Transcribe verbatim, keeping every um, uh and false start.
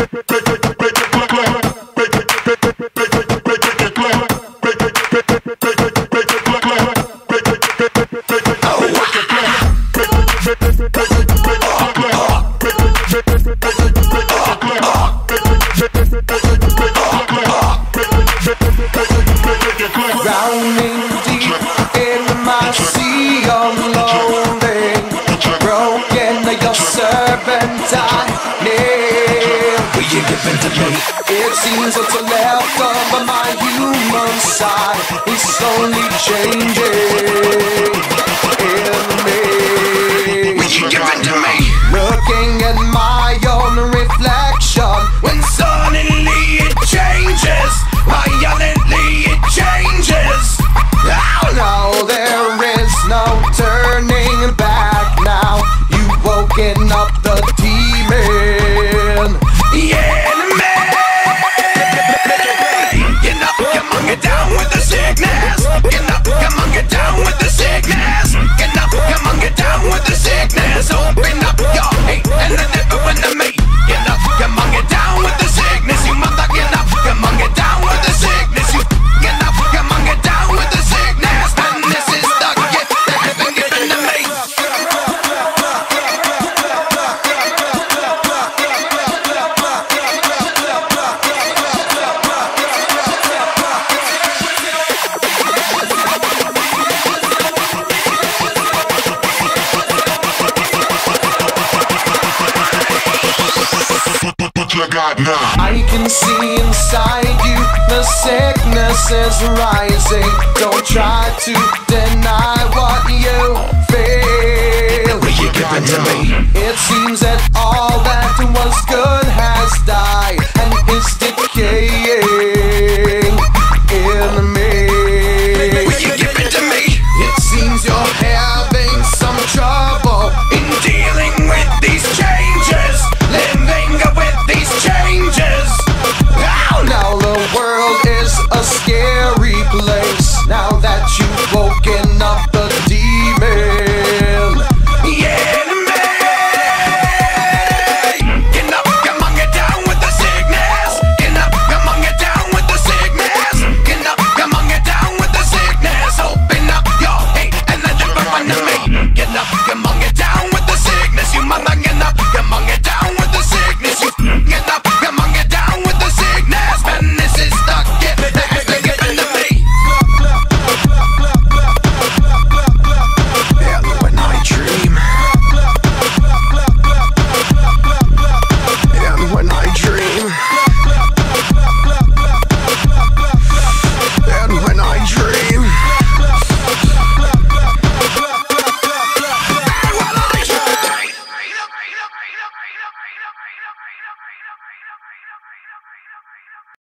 Drowning deep in my sea of loathing, broken your serpentine nail. Will you give in to me? It seems what's left of my human side is slowly changing in me. Will you give in to me? Looking at my own reflection, when suddenly it changes, violently it changes. Oh no, there is no turning back now. You've woken up the demon, the enemy. Get up, come on, get down with the sickness. Get up, come on, get down with the sickness. Get up, come on, get down with the sickness. Open up your hate and the devil into me. Get up, come on, get down with the sickness. You mother, get up, come on, get down with the sickness. You get up, come on, get down with the sickness. And this is the gift that has been given to me. I can see inside you, the sickness is rising. Don't try to deny what you feel. Will you give in to me? It seems that all that